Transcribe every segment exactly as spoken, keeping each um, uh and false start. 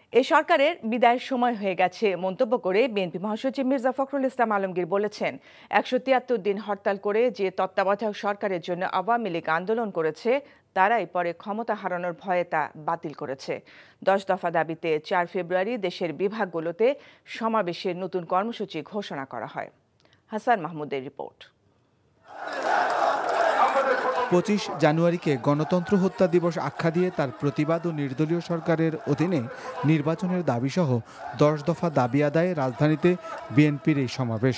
এ সরকারের বিদায়ের সময় হয়ে গেছে মন্তব্য করে বিএনপি মহাসচিব মির্জা ফখরুল ইসলাম আলমগীর বলেছেন, একশো তিয়াত্তর দিন হরতাল করে যে তত্ত্বাবধায়ক সরকারের জন্য আওয়ামী লীগ আন্দোলন করেছে তারাই পরে ক্ষমতা হারানোর ভয়ে তা বাতিল করেছে। দশ দফা দাবিতে চার ফেব্রুয়ারি দেশের বিভাগগুলোতে সমাবেশের নতুন কর্মসূচি ঘোষণা করা হয়। হাসান মাহমুদের রিপোর্ট। পঁচিশ জানুয়ারিকে গণতন্ত্র হত্যা দিবস আখ্যা দিয়ে তার প্রতিবাদ ও নির্দলীয় সরকারের অধীনে নির্বাচনের দাবিসহ দশ দফা দাবি আদায়ে রাজধানীতে বিএনপির এই সমাবেশ।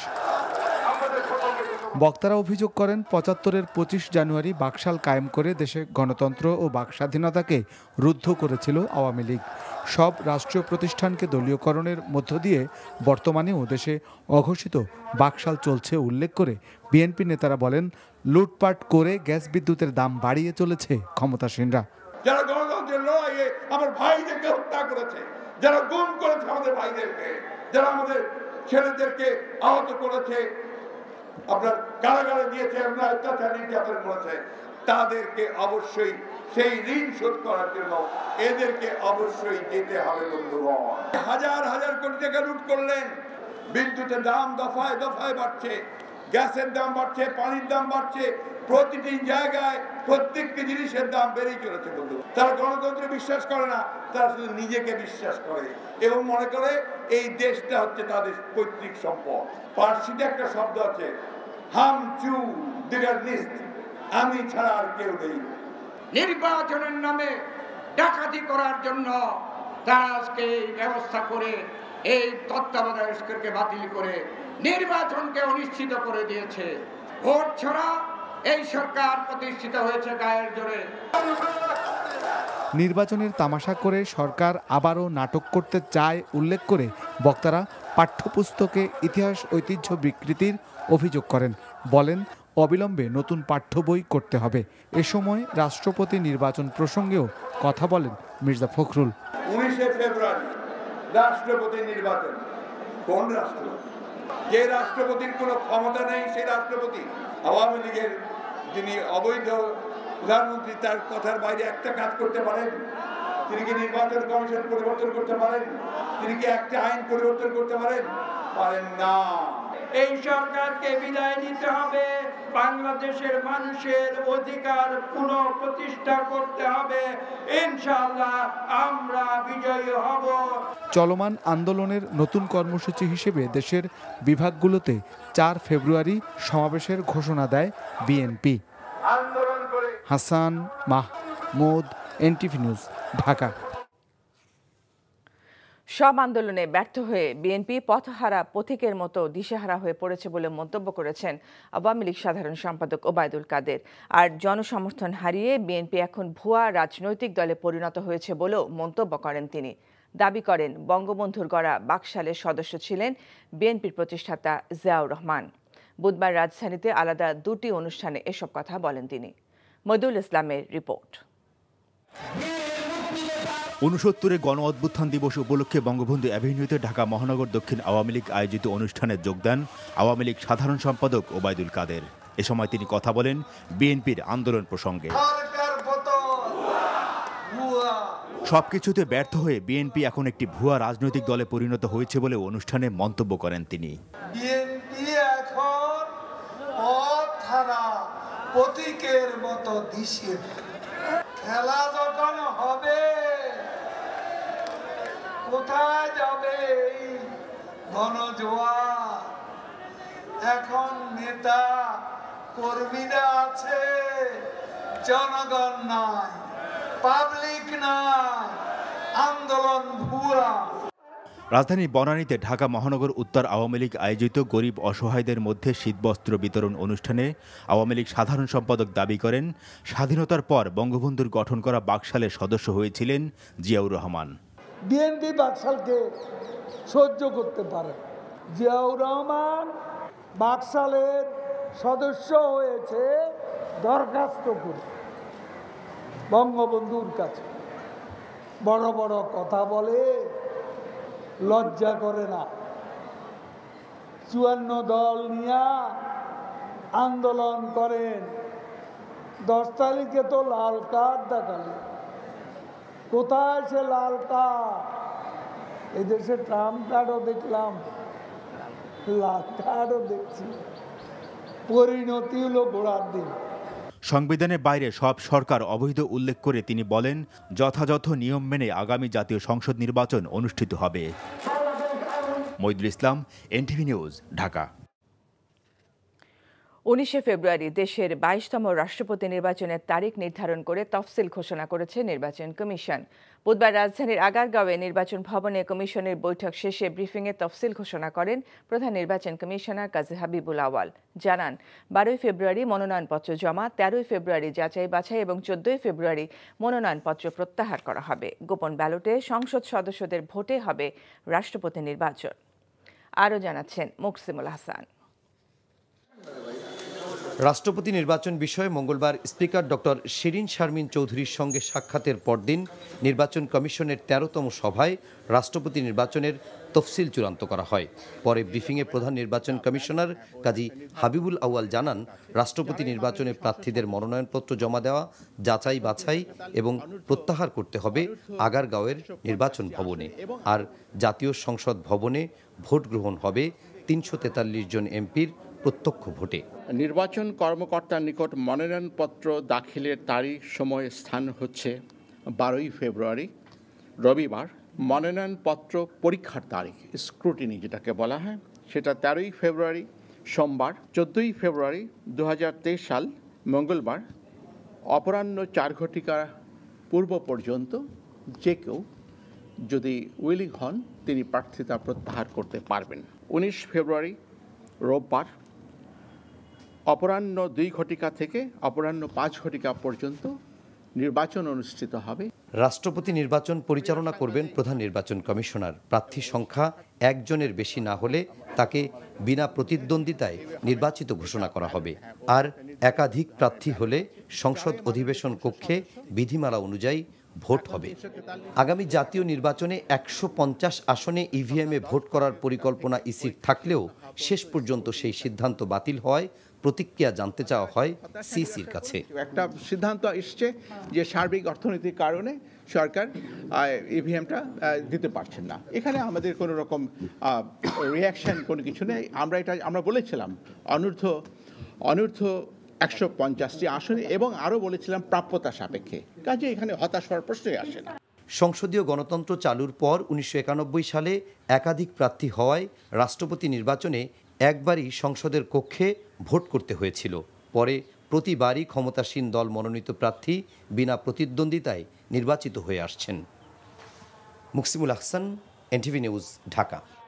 বক্তারা অভিযোগ করেন, পঁচাত্তরের পঁচিশ জানুয়ারি বাকশাল কায়েম করে দেশে গণতন্ত্র ও বাকস্বাধীনতাকে রুদ্ধ করেছিল আওয়ামী লীগ। সব রাষ্ট্রীয় প্রতিষ্ঠানকে দলীয়করণের মধ্য দিয়ে বর্তমানেও দেশে অঘোষিত বাকশাল চলছে উল্লেখ করে বিএনপি নেতারা বলেন, লুটপাট করে গ্যাস বিদ্যুতের দাম বাড়িয়ে চলেছে ক্ষমতাসীনরা। যারা গণতন্ত্রের লড়াইয়ে আমার ভাইদেরকে হত্যা করেছে, যারা গুম করেছে আমাদের ভাইদেরকে, যারা আমাদের ছেলেদেরকে আহত করেছে, আপনার কারাগারে দিয়েছে, আমরা অত্যাচার নির্যাতন করেছে, তাদেরকে অবশ্যই সেই ঋণ শোধ করার জন্য এদেরকে অবশ্যই যেতে হবে বন্ধুগণ। হাজার হাজার কোটি টাকা লুট করলেন, বিদ্যুতের দাম দফায় দফায় বাড়ছে, গ্যাসের দাম বাড়ছে, পানির দাম বাড়ছে, প্রতিটি জায়গায় প্রত্যেকটি জিনিসের দাম বেড়েই চলেছে বন্ধু। তারা গণতন্ত্রে বিশ্বাস করে না, তারা শুধু নিজেকে বিশ্বাস করে এবং মনে করে এই দেশটা হচ্ছে তাদের পৈতৃক সম্পদ। পার্সিতে একটা শব্দ আছে, হাম চু দিগার নিস্ত, আমি ছাড়া আর কেউ নেই। নির্বাচনের নামে ডাকাতি করার জন্য তারা আজকে এই ব্যবস্থা করে এই তত্ত্বাবধায়ক সরকারকে বাতিল করে নির্বাচনকে অনিশ্চিত করে দিয়েছে। ভোট ছাড়া এই সরকার প্রতিষ্ঠিত হয়েছে গায়ের জোরে। নির্বাচনের তামাশা করে সরকার আবারও নাটক করতে চায় উল্লেখ করে বক্তারা পাঠ্যপুস্তকে ইতিহাস ঐতিহ্য বিকৃতির অভিযোগ করেন। বলেন, অবিলম্বে নতুন পাঠ্য বই করতে হবে। এ সময় রাষ্ট্রপতি নির্বাচন প্রসঙ্গেও কথা বলেন মির্জা ফখরুল। উনিশে ফেব্রুয়ারি রাষ্ট্রপতি নির্বাচন। কোন রাষ্ট্রপতি? যে রাষ্ট্রপতির কোনো ক্ষমতা নেই সেই রাষ্ট্রপতি। আওয়ামী লীগের যিনি অবৈধ প্রধানমন্ত্রী, তার কথার বাইরে একটা কাজ করতে পারেন? তিনি কি নির্বাচন কমিশন পরিবর্তন করতে পারেন? তিনি কি একটা আইন পরিবর্তন করতে পারেন? পারেন না। এই সরকারকে বিদায় নিতে হবে, বাংলাদেশের মানুষের অধিকার পুনঃপ্রতিষ্ঠা করতে হবে। ইনশাআল্লাহ আমরা বিজয়ী হব। চলমান আন্দোলনের নতুন কর্মসূচি হিসেবে দেশের বিভাগগুলোতে চার ফেব্রুয়ারি সমাবেশের ঘোষণা দেয় BNP. Hasan Mahmud, NTV news, Dhaka. সব আন্দোলনে ব্যর্থ হয়ে বিএনপি পথহারা পথিকের মতো দিশেহারা হয়ে পড়েছে বলে মন্তব্য করেছেন আওয়ামী লীগ সাধারণ সম্পাদক ওবায়দুল কাদের। আর জনসমর্থন হারিয়ে বিএনপি এখন ভুয়া রাজনৈতিক দলে পরিণত হয়েছে বলেও মন্তব্য করেন তিনি। দাবি করেন, বঙ্গবন্ধুর গড়া বাকশালের সদস্য ছিলেন বিএনপির প্রতিষ্ঠাতা জিয়াউর রহমান। বুধবার রাজধানীতে আলাদা দুটি অনুষ্ঠানে এসব কথা বলেন তিনি। মইদুল ইসলামের রিপোর্ট। ঊনসত্তরে গণ অভ্যুত্থান দিবস উপলক্ষে বঙ্গবন্ধু অ্যাভিনিউতে ঢাকা মহানগর দক্ষিণ আওয়ামী লীগ আয়োজিত অনুষ্ঠানে যোগ দেন আওয়ামী লীগ সাধারণ সম্পাদক ওবায়দুল কাদের। এ সময় তিনি কথা বলেন বিএনপির আন্দোলন প্রসঙ্গে। সবকিছুতে ব্যর্থ হয়ে বিএনপি এখন একটি ভুয়া রাজনৈতিক দলে পরিণত হয়েছে বলে অনুষ্ঠানে মন্তব্য করেন তিনি। বিএনপি এখন পথহারা পথিকের মতো দিশে, খেলা যখন হবে কোথায় যাবে এই গণজোয়ার? এখন নেতা কর্মীরা আছে, জনগণ নাই, পাবলিক নাই, আন্দোলন ভুয়া। রাজধানীর বনানীতে ঢাকা মহানগর উত্তর আওয়ামী লীগ আয়োজিত গরিব অসহায়দের মধ্যে শীতবস্ত্র বিতরণ অনুষ্ঠানে আওয়ামী লীগ সাধারণ সম্পাদক দাবি করেন, স্বাধীনতার পর বঙ্গবন্ধুর গঠন করা বাকশালের সদস্য হয়েছিলেন জিয়াউর রহমান। বিএনপি বাকশালকে সহ্য করতে পারে। জিয়াউর রহমান বাকশালের সদস্য হয়েছে দরখাস্ত করে বঙ্গবন্ধুর কাছে। বড় বড় কথা বলে, লজ্জা করে না। চুয়ান্ন দল নিয়ে আন্দোলন করেন, দশ তারিখে তো লাল কার্ড দেখালেন। কোথায় সে লাল কার্ড? এদেশে ট্রাম্প কার্ডও দেখলাম, লাখ কার্ডও দেখছি, পরিণতি হলো ঘোড়ার দিন। সংবিধানের বাইরে সব সরকার অবৈধ উল্লেখ করে তিনি বলেন, যথাযথ নিয়ম মেনে আগামী জাতীয় সংসদ নির্বাচন অনুষ্ঠিত হবে। Moidul Islam, NTV news, Dhaka. উনিশে ফেব্রুয়ারি দেশের বাইশতম রাষ্ট্রপতি নির্বাচনের তারিখ নির্ধারণ করে তফসিল ঘোষণা করেছে নির্বাচন কমিশন। বুধবার রাজধানীর আগারগাঁওয়ে নির্বাচন ভবনে কমিশনের বৈঠক শেষে ব্রিফিংয়ে তফসিল ঘোষণা করেন প্রধান নির্বাচন কমিশনার কাজী হাবিবুল আওয়াল। জানান, বারোই ফেব্রুয়ারি মনোনয়নপত্র জমা, তেরোই ফেব্রুয়ারি যাচাই বাছাই এবং চোদ্দই ফেব্রুয়ারি মনোনয়নপত্র প্রত্যাহার করা হবে। গোপন ব্যালটে সংসদ সদস্যদের ভোটে হবে রাষ্ট্রপতি নির্বাচন। আরও জানাচ্ছেন মুকসিমুল হাসান। রাষ্ট্রপতি নির্বাচন বিষয়ে মঙ্গলবার স্পিকার ডক্টর শিরিন শারমিন চৌধুরীর সঙ্গে সাক্ষাতের পরদিন নির্বাচন কমিশনের তেরোতম সভায় রাষ্ট্রপতি নির্বাচনের তফসিল চূড়ান্ত করা হয়। পরে ব্রিফিংয়ে প্রধান নির্বাচন কমিশনার কাজী হাবিবুল আউয়াল জানান, রাষ্ট্রপতি নির্বাচনে প্রার্থীদের মনোনয়নপত্র জমা দেওয়া, যাচাই বাছাই এবং প্রত্যাহার করতে হবে আগারগাঁওয়ের নির্বাচন ভবনে। আর জাতীয় সংসদ ভবনে ভোট গ্রহণ হবে তিনশো তেতাল্লিশ জন এমপির প্রত্যক্ষ ভোটে। নির্বাচন কর্মকর্তার নিকট মনোনয়নপত্র দাখিলের তারিখ, সময়, স্থান হচ্ছে বারোই ফেব্রুয়ারি রবিবার। মনোনয়নপত্র পরীক্ষার তারিখ, স্ক্রুটিনি যেটাকে বলা হয়, সেটা তেরোই ফেব্রুয়ারি সোমবার। চোদ্দোই ফেব্রুয়ারি দু হাজার তেইশ সাল মঙ্গলবার অপরাহ্ন চার ঘটিকা পূর্ব পর্যন্ত যে কেউ যদি উইলিং হন তিনি প্রার্থিতা প্রত্যাহার করতে পারবেন। উনিশ ফেব্রুয়ারি রোববার অপরাহ্ন দুই ঘটিকা থেকে অপরাহ্ন পাঁচ ঘটিকা পর্যন্ত নির্বাচন অনুষ্ঠিত হবে। রাষ্ট্রপতি নির্বাচন পরিচালনা করবেন প্রধান নির্বাচন কমিশনার। প্রার্থী সংখ্যা একজনের বেশি না হলে তাকে বিনা প্রতিদ্বন্দ্বিতায় নির্বাচিত ঘোষণা করা হবে। আর একাধিক প্রার্থী হলে সংসদ অধিবেশন কক্ষে বিধিমালা অনুযায়ী ভোট হবে। আগামী জাতীয় নির্বাচনে একশো পঞ্চাশ আসনে ইভিএমে ভোট করার পরিকল্পনা ইসির থাকলেও শেষ পর্যন্ত সেই সিদ্ধান্ত বাতিল হওয়ায় প্রতিক্রিয়া জানতে চাওয়া হয় সিসির কাছে। একটা সিদ্ধান্ত এসছে যে সার্বিক অর্থনৈতিক কারণে সরকার ইভিএমটা দিতে পারছেন না। এখানে আমাদের কোনো রকম রিয়াকশন কোনো কিছু নেই। আমরা এটা আমরা বলেছিলাম অনূর্ধ্ব অনূর্ধ্ব একশো পঞ্চাশটি আসনে এবং আরও বলেছিলাম প্রাপ্যতা সাপেক্ষে, কাজে এখানে হতাশ হওয়ার প্রশ্নই আসে না। সংসদীয় গণতন্ত্র চালুর পর উনিশশো একানব্বই সালে একাধিক প্রার্থী হওয়ায় রাষ্ট্রপতি নির্বাচনে একবারই সংসদের কক্ষে ভোট করতে হয়েছিল। পরে প্রতিবারই ক্ষমতাসীন দল মনোনীত প্রার্থী বিনা প্রতিদ্বন্দ্বিতায় নির্বাচিত হয়ে আসছেন। Muksimul Hasan, NTV news, Dhaka.